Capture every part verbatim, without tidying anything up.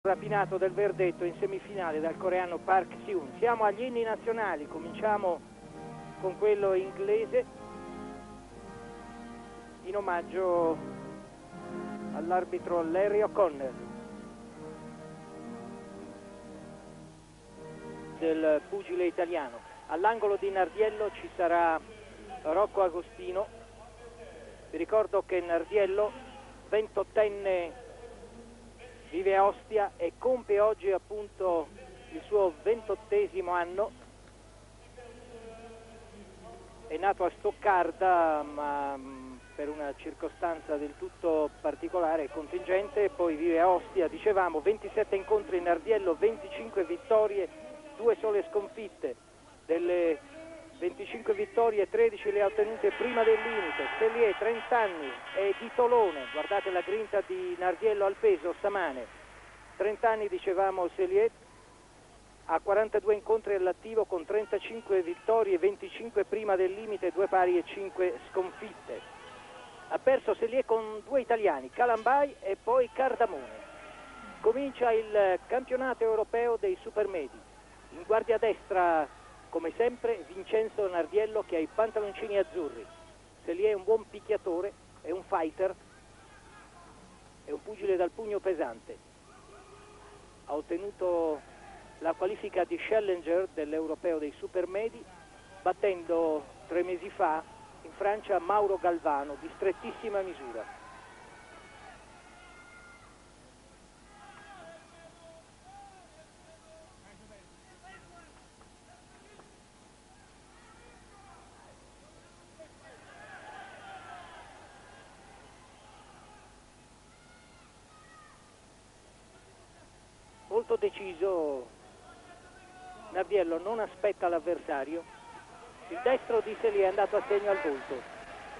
rapinato del verdetto in semifinale dal coreano Park Si-un. Siamo agli inni nazionali, cominciamo con quello inglese in omaggio all'arbitro Larry O'Connor. Del pugile italiano. All'angolo di Nardiello ci sarà Rocco Agostino. Vi ricordo che Nardiello, ventottenne, vive a Ostia e compie oggi appunto il suo ventottesimo anno. È nato a Stoccarda, ma per una circostanza del tutto particolare e contingente, poi vive a Ostia. Dicevamo ventisette incontri in Nardiello, venticinque vittorie, due sole sconfitte. Delle venticinque vittorie, tredici le ha ottenute prima del limite. Sellier, trenta anni, è di Tolone, guardate la grinta di Nardiello al peso stamane. trenta anni, dicevamo, Sellier, ha quarantadue incontri all'attivo con trentacinque vittorie, venticinque prima del limite, due pari e cinque sconfitte. Ha perso Sellier con due italiani, Calambai e poi Cardamone. Comincia il campionato europeo dei supermedi. In guardia destra, come sempre, Vincenzo Nardiello, che ha i pantaloncini azzurri. Sellier è un buon picchiatore, è un fighter, è un pugile dal pugno pesante. Ha ottenuto la qualifica di challenger dell'europeo dei supermedi, battendo tre mesi fa in Francia Mauro Galvano di strettissima misura. Molto deciso Nardiello, non aspetta l'avversario. Il destro di Sellier è andato a segno al volto.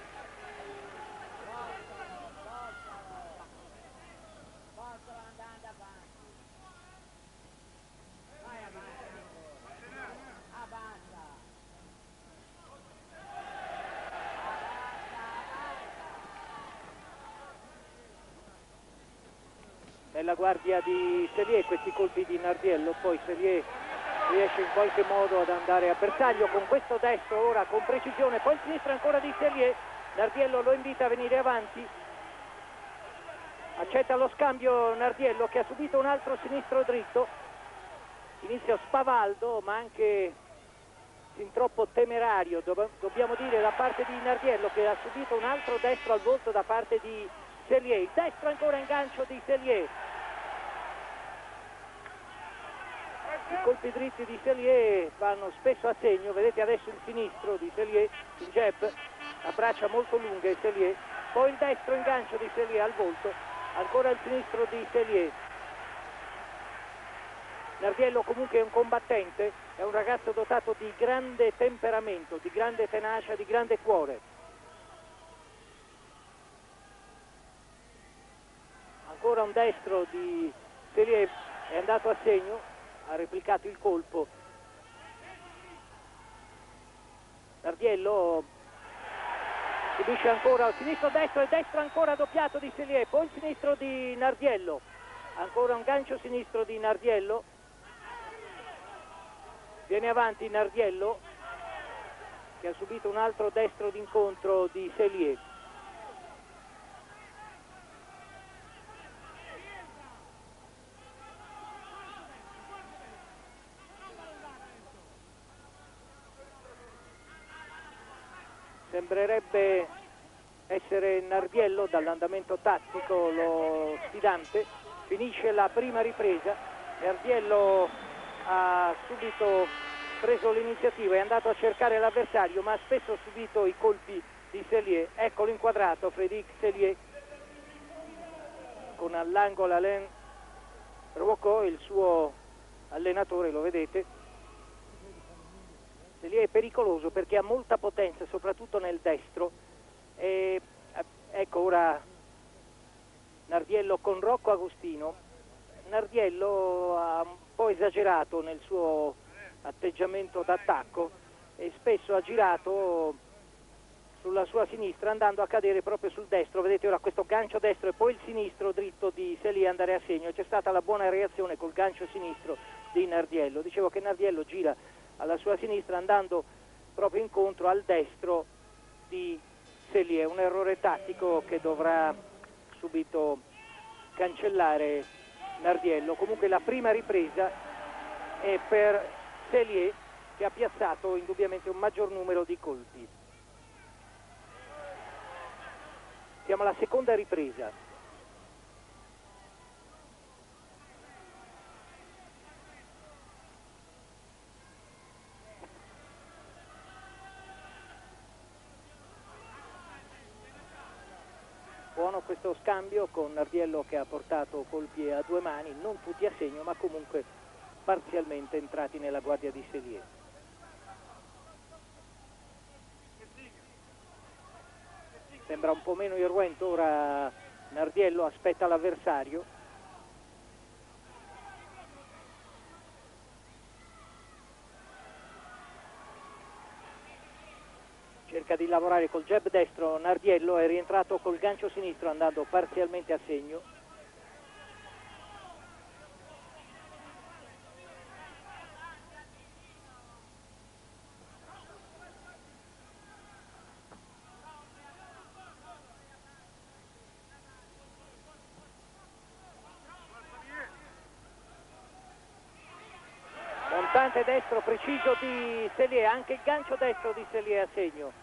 Nella guardia di Sellier questi colpi di Nardiello, poi Sellier riesce in qualche modo ad andare a bersaglio con questo destro, ora con precisione, poi il sinistro ancora di Sellier. Nardiello lo invita a venire avanti, accetta lo scambio Nardiello, che ha subito un altro sinistro dritto, inizio spavaldo ma anche sin troppo temerario, dobbiamo dire, da parte di Nardiello, che ha subito un altro destro al volto da parte di Sellier. Il destro ancora in gancio di Sellier. I colpi dritti di Sellier vanno spesso a segno, vedete adesso il sinistro di Sellier, il jab, a braccia molto lunghe Sellier, poi il destro in gancio di Sellier al volto, ancora il sinistro di Sellier. Nardiello comunque è un combattente, è un ragazzo dotato di grande temperamento, di grande tenacia, di grande cuore. Ancora un destro di Sellier, è andato a segno, ha replicato il colpo. Nardiello subisce ancora il sinistro destro e destro ancora doppiato di Sellier, poi il sinistro di Nardiello, ancora un gancio sinistro di Nardiello, viene avanti Nardiello che ha subito un altro destro d'incontro di Sellier. Sembrerebbe essere Nardiello, dall'andamento tattico, lo sfidante. Finisce la prima ripresa, Nardiello ha subito preso l'iniziativa, è andato a cercare l'avversario, ma ha spesso subito i colpi di Sellier. Eccolo inquadrato, Frédéric Sellier, con all'angolo Alain Rocco, il suo allenatore, lo vedete. Sellier è pericoloso perché ha molta potenza, soprattutto nel destro. E, ecco ora Nardiello con Rocco Agostino. Nardiello ha un po' esagerato nel suo atteggiamento d'attacco e spesso ha girato sulla sua sinistra, andando a cadere proprio sul destro. Vedete ora questo gancio destro e poi il sinistro dritto di Sellier andare a segno. C'è stata la buona reazione col gancio sinistro di Nardiello. Dicevo che Nardiello gira alla sua sinistra andando proprio incontro al destro di Sellier. Un errore tattico che dovrà subito cancellare Nardiello. Comunque la prima ripresa è per Sellier, che ha piazzato indubbiamente un maggior numero di colpi. Siamo alla seconda ripresa. Buono questo scambio con Nardiello che ha portato colpi a due mani, non tutti a segno ma comunque parzialmente entrati nella guardia di Sellier. Sembra un po' meno irruento ora Nardiello, aspetta l'avversario. Cerca di lavorare col jab destro Nardiello, è rientrato col gancio sinistro andando parzialmente a segno. Montante destro preciso di Sellier, anche il gancio destro di Sellier a segno.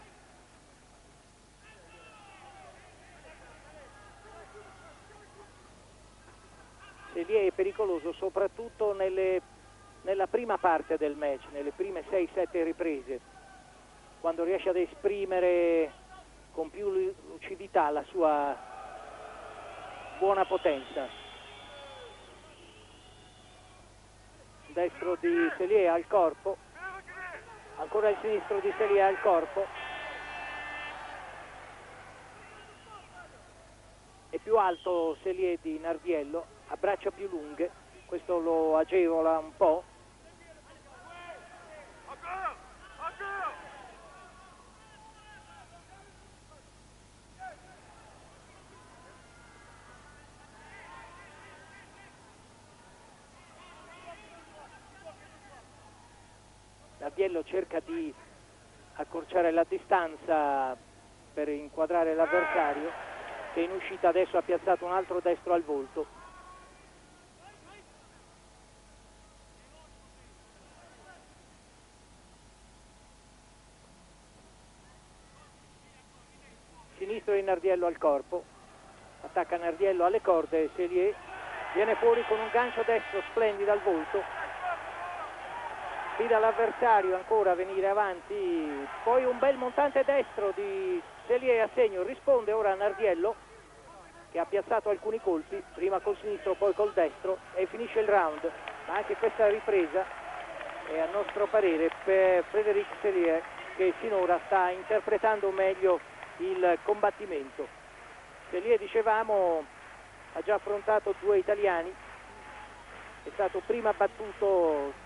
Sellier è pericoloso soprattutto nelle, nella prima parte del match, nelle prime sei sette riprese, quando riesce ad esprimere con più lucidità la sua buona potenza. Destro di Sellier al corpo, ancora il sinistro di Sellier al corpo, è più alto Sellier di Nardiello, ha braccia più lunghe, questo lo agevola un po'. Nardiello cerca di accorciare la distanza per inquadrare l'avversario, che in uscita adesso ha piazzato un altro destro al volto. Sinistro di Nardiello al corpo, attacca Nardiello alle corde, Sellier viene fuori con un gancio destro splendido al volto. Sfida l'avversario ancora a venire avanti, poi un bel montante destro di Sellier a segno, risponde ora Nardiello che ha piazzato alcuni colpi, prima col sinistro poi col destro, e finisce il round. Ma anche questa ripresa è a nostro parere per Frédéric Sellier, che sinora sta interpretando meglio il combattimento. Sellier, dicevamo, ha già affrontato due italiani, è stato prima battuto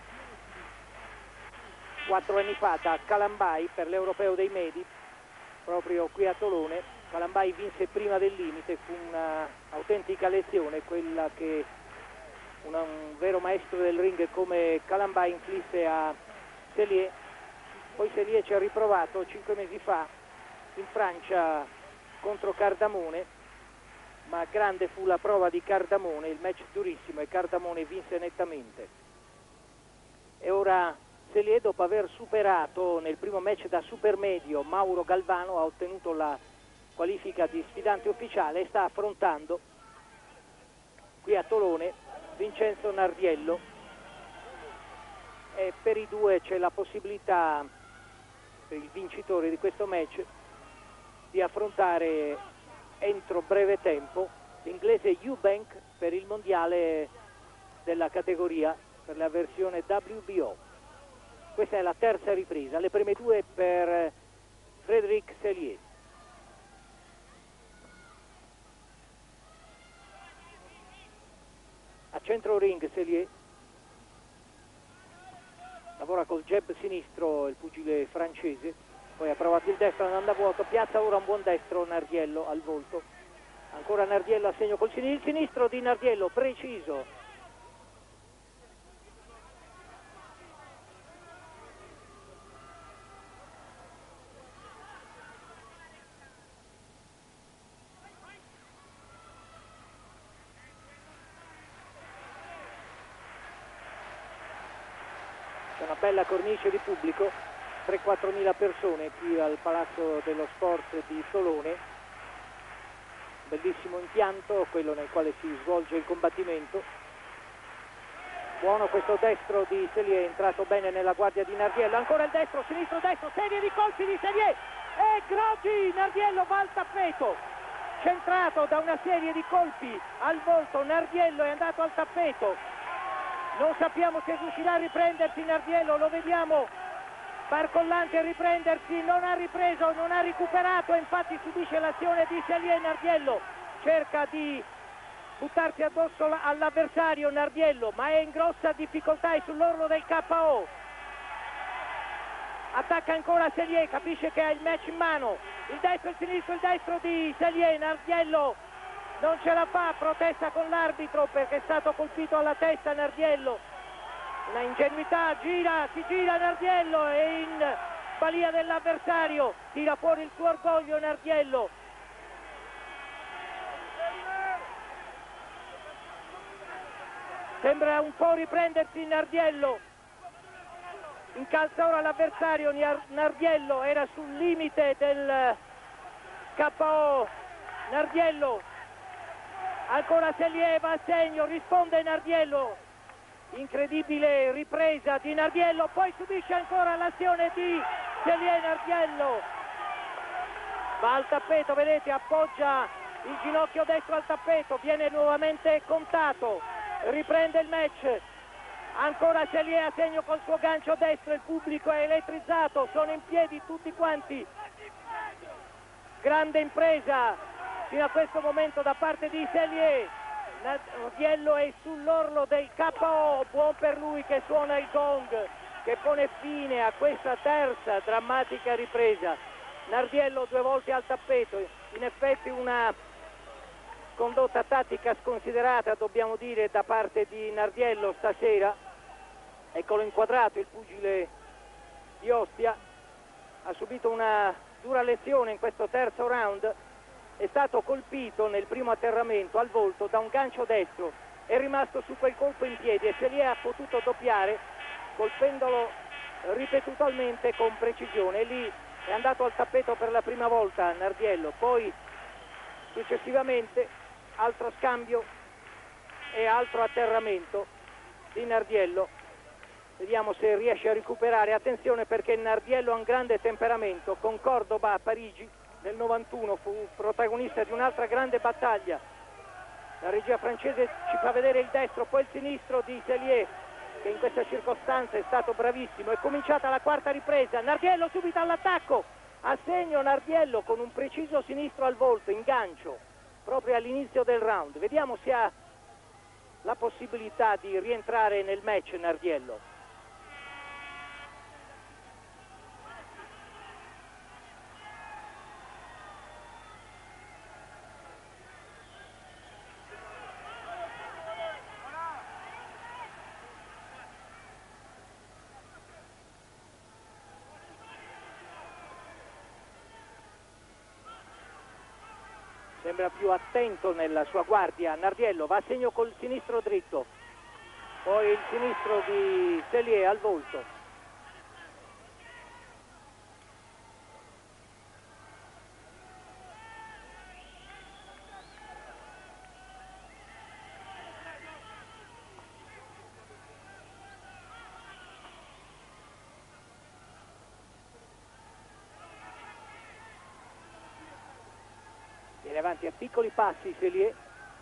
quattro anni fa da Calambai per l'Europeo dei Medi, proprio qui a Tolone. Calambai vinse prima del limite, fu un'autentica lezione quella che una, un vero maestro del ring come Calambai inflisse a Sellier. Poi Sellier ci ha riprovato cinque mesi fa in Francia contro Cardamone, ma grande fu la prova di Cardamone, il match durissimo, e Cardamone vinse nettamente. E ora Sellier, dopo aver superato nel primo match da supermedio Mauro Galvano, ha ottenuto la qualifica di sfidante ufficiale e sta affrontando qui a Tolone Vincenzo Nardiello, e per i due c'è la possibilità, per il vincitore di questo match, di affrontare entro breve tempo l'inglese Eubank per il mondiale della categoria, per la versione W B O. Questa è la terza ripresa, le prime due per Frédéric Sellier. A centro ring Sellier, lavora col jab sinistro il pugile francese, poi ha provato il destro andando a vuoto, piazza ora un buon destro Nardiello al volto, ancora Nardiello a segno col sinistro, il sinistro di Nardiello preciso. Una bella cornice di pubblico, tre quattro mila persone qui al Palazzo dello Sport di Solone, bellissimo impianto, quello nel quale si svolge il combattimento. Buono questo destro di Sellier, è entrato bene nella guardia di Nardiello, ancora il destro, sinistro, destro, serie di colpi di Sellier e Groggi, Nardiello va al tappeto, centrato da una serie di colpi al volto, Nardiello è andato al tappeto. Non sappiamo se riuscirà a riprendersi Nardiello, lo vediamo barcollante a riprendersi, non ha ripreso, non ha recuperato, infatti subisce l'azione di Sellier. Nardiello cerca di buttarsi addosso all'avversario Nardiello, ma è in grossa difficoltà, è sull'orlo del K O. Attacca ancora Sellier, capisce che ha il match in mano, il destro, il sinistro, il destro di Sellier, Nardiello non ce la fa, protesta con l'arbitro perché è stato colpito alla testa Nardiello, una ingenuità, gira, si gira Nardiello e in balia dell'avversario tira fuori il suo orgoglio Nardiello. Sembra un po' riprendersi Nardiello, incalza ora l'avversario, Nardiello era sul limite del K O, Nardiello. Ancora Sellier va a segno, risponde Nardiello, incredibile ripresa di Nardiello, poi subisce ancora l'azione di Sellier. Nardiello va al tappeto, vedete, appoggia il ginocchio destro al tappeto, viene nuovamente contato, riprende il match, ancora Sellier a segno col suo gancio destro, il pubblico è elettrizzato, sono in piedi tutti quanti, grande impresa fino a questo momento da parte di Sellier. Nardiello è sull'orlo del K O, buon per lui che suona il gong che pone fine a questa terza drammatica ripresa. Nardiello due volte al tappeto, in effetti una condotta tattica sconsiderata dobbiamo dire da parte di Nardiello stasera. Eccolo inquadrato il pugile di Ostia, ha subito una dura lezione in questo terzo round, è stato colpito nel primo atterramento al volto da un gancio destro, è rimasto su quel colpo in piedi e Sellier ha potuto doppiare colpendolo ripetutamente con precisione, e lì è andato al tappeto per la prima volta Nardiello, poi successivamente altro scambio e altro atterramento di Nardiello. Vediamo se riesce a recuperare, attenzione perché Nardiello ha un grande temperamento, con Cordoba a Parigi nel novantuno fu protagonista di un'altra grande battaglia. La regia francese ci fa vedere il destro, poi il sinistro di Sellier che in questa circostanza è stato bravissimo. È cominciata la quarta ripresa, Nardiello subito all'attacco, a segno Nardiello con un preciso sinistro al volto, in gancio proprio all'inizio del round. Vediamo se ha la possibilità di rientrare nel match Nardiello. Sembra più attento nella sua guardia Nardiello, va a segno col sinistro dritto, poi il sinistro di Sellier al volto. Viene avanti a piccoli passi Sellier.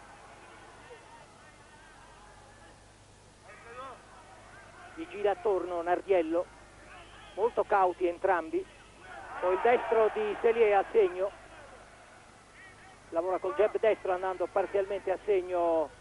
Gli gira attorno Nardiello, molto cauti entrambi. Poi il destro di Sellier a segno, lavora col jab destro andando parzialmente a segno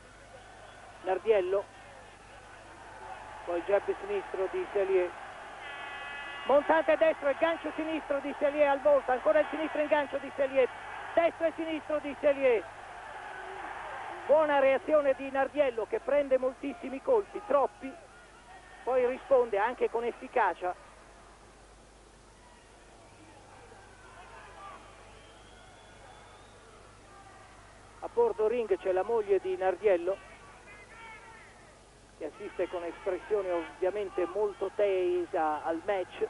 Nardiello, poi il jab sinistro di Sellier. montante destro e gancio sinistro di Cellier al volto, ancora il sinistro in gancio di Cellier, destro e sinistro di Cellier. Buona reazione di Nardiello che prende moltissimi colpi, troppi, poi risponde anche con efficacia. A bordo ring c'è la moglie di Nardiello che assiste con espressione ovviamente molto tesa al match.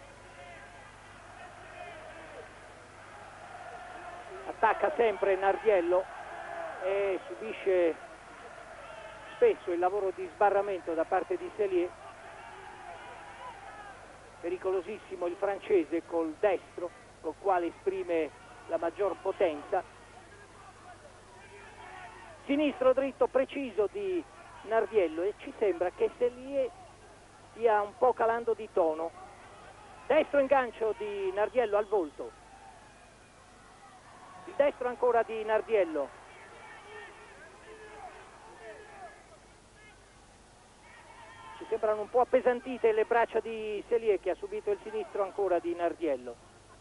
Attacca sempre Nardiello e subisce spesso il lavoro di sbarramento da parte di Cellier. Pericolosissimo il francese col destro, col quale esprime la maggior potenza. Sinistro dritto preciso di Nardiello e ci sembra che Cellier stia un po' calando di tono. Destro ingancio di Nardiello al volto, il destro ancora di Nardiello. Ci sembrano un po' appesantite le braccia di Cellier che ha subito il sinistro ancora di Nardiello.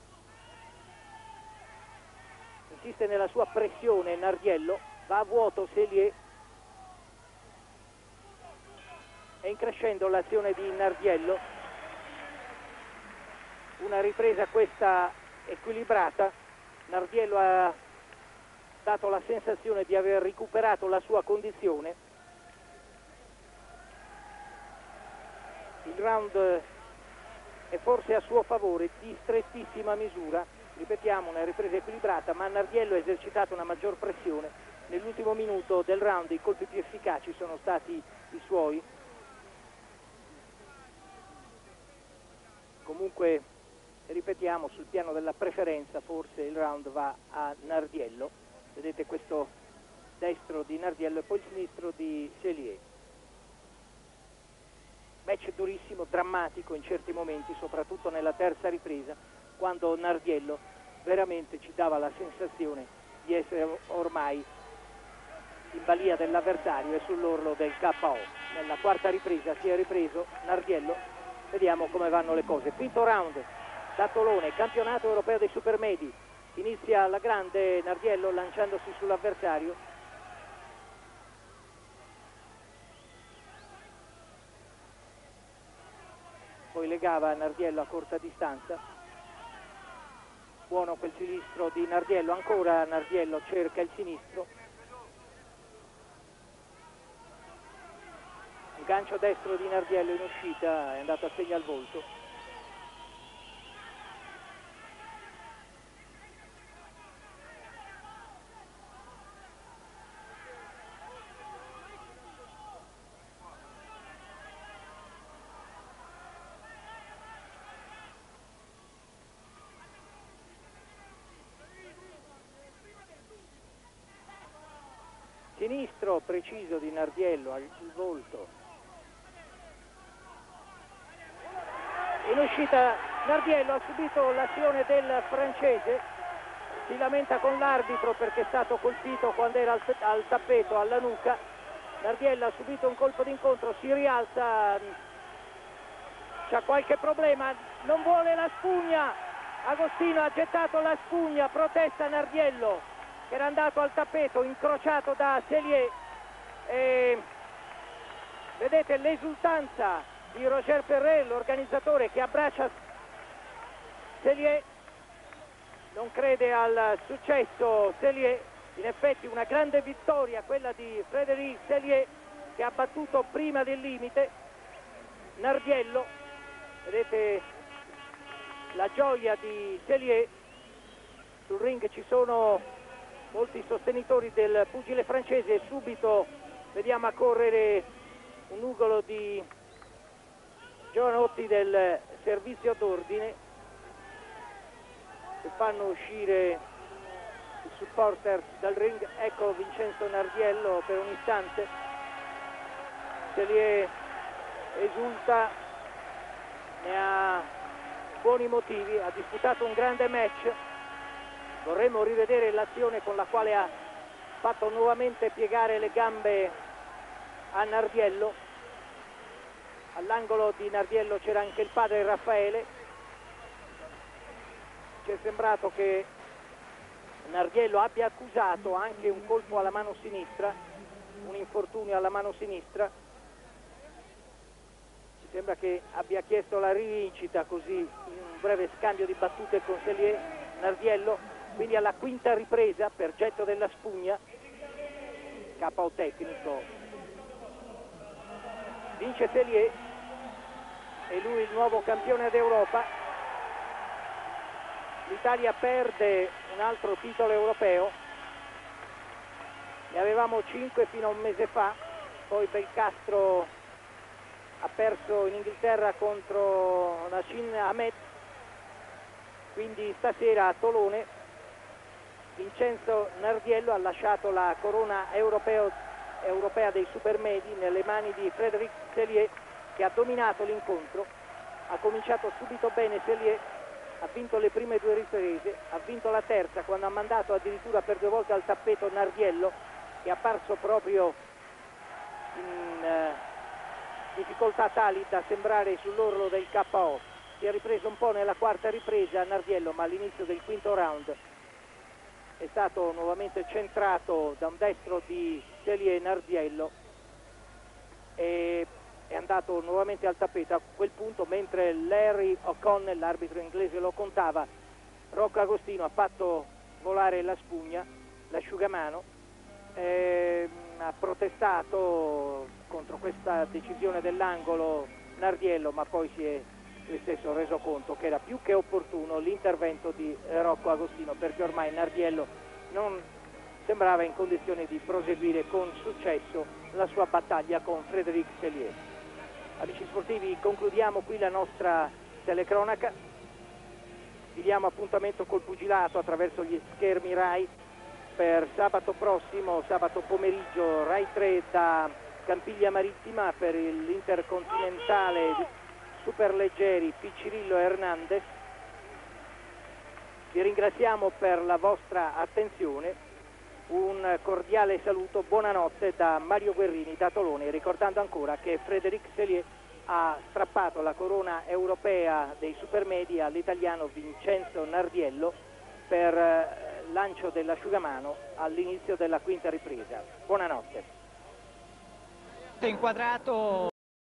Insiste nella sua pressione Nardiello, va a vuoto Cellier. È in crescendo l'azione di Nardiello, una ripresa questa equilibrata. Nardiello ha dato la sensazione di aver recuperato la sua condizione. Il round è forse a suo favore di strettissima misura, ripetiamo una ripresa equilibrata, ma Nardiello ha esercitato una maggior pressione. Nell'ultimo minuto del round i colpi più efficaci sono stati i suoi. Comunque, ripetiamo, sul piano della preferenza forse il round va a Nardiello. Vedete questo destro di Nardiello e poi il sinistro di Cellier. Match durissimo, drammatico in certi momenti, soprattutto nella terza ripresa, quando Nardiello veramente ci dava la sensazione di essere ormai in balia dell'avversario e sull'orlo del K O. Nella quarta ripresa si è ripreso Nardiello. Vediamo come vanno le cose. Quinto round da Tolone, campionato europeo dei supermedi. Inizia alla grande Nardiello lanciandosi sull'avversario. Poi legava Nardiello a corta distanza. Buono quel sinistro di Nardiello, ancora Nardiello cerca il sinistro. Il gancio destro di Nardiello in uscita, è andato a segno al volto. Sinistro preciso di Nardiello al volto. In uscita Nardiello ha subito l'azione del francese, si lamenta con l'arbitro perché è stato colpito quando era al, al tappeto, alla nuca. Nardiello ha subito un colpo d'incontro, si rialza, c'ha qualche problema, non vuole la spugna. Agostino ha gettato la spugna, protesta Nardiello che era andato al tappeto, incrociato da Cellier. E vedete l'esultanza di Roger Ferrer, l'organizzatore, che abbraccia Cellier. Non crede al successo Cellier. In effetti una grande vittoria quella di Frédéric Cellier, che ha battuto prima del limite Nardiello. Vedete la gioia di Cellier. Sul ring ci sono molti sostenitori del pugile francese e subito vediamo a correre un ugolo di giovanotti del servizio d'ordine che fanno uscire i supporter dal ring. Ecco Vincenzo Nardiello per un istante. Cellier esulta, ne ha buoni motivi, ha disputato un grande match. Vorremmo rivedere l'azione con la quale ha fatto nuovamente piegare le gambe a Nardiello. All'angolo di Nardiello c'era anche il padre Raffaele. ci è sembrato che Nardiello abbia accusato anche un colpo alla mano sinistra, un infortunio alla mano sinistra. Ci sembra che abbia chiesto la rivincita così in un breve scambio di battute con Sellier. Nardiello quindi alla quinta ripresa per getto della spugna, K O tecnico, vince Sellier e lui il nuovo campione d'Europa. L'Italia perde un altro titolo europeo, ne avevamo cinque fino a un mese fa, poi Belcastro ha perso in Inghilterra contro Nashin Ahmed, quindi stasera a Tolone Vincenzo Nardiello ha lasciato la corona europeo, europea dei supermedi nelle mani di Frédéric Sellier, che ha dominato l'incontro. Ha cominciato subito bene Sellier, ha vinto le prime due riprese, ha vinto la terza quando ha mandato addirittura per due volte al tappeto Nardiello, che è apparso proprio in eh, difficoltà tali da sembrare sull'orlo del K O. Si è ripreso un po' nella quarta ripresa Nardiello, ma all'inizio del quinto round è stato nuovamente centrato da un destro di Sellier. Nardiello e è andato nuovamente al tappeto. A quel punto, mentre Larry O'Connell, l'arbitro inglese, lo contava, Rocco Agostino ha fatto volare la spugna, l'asciugamano, eh, ha protestato contro questa decisione dell'angolo Nardiello, ma poi si è lui stesso reso conto che era più che opportuno l'intervento di Rocco Agostino, perché ormai Nardiello non sembrava in condizioni di proseguire con successo la sua battaglia con Frédéric Sellier. Amici sportivi, concludiamo qui la nostra telecronaca. Vi diamo appuntamento col pugilato attraverso gli schermi Rai per sabato prossimo, sabato pomeriggio, Rai tre da Campiglia Marittima per l'intercontinentale di superleggeri Piccirillo Hernandez. Vi ringraziamo per la vostra attenzione. Un cordiale saluto, buonanotte da Mario Guerrini da Tolone, ricordando ancora che Frédéric Sellier ha strappato la corona europea dei supermedi all'italiano Vincenzo Nardiello per lancio dell'asciugamano all'inizio della quinta ripresa. Buonanotte. Inquadrato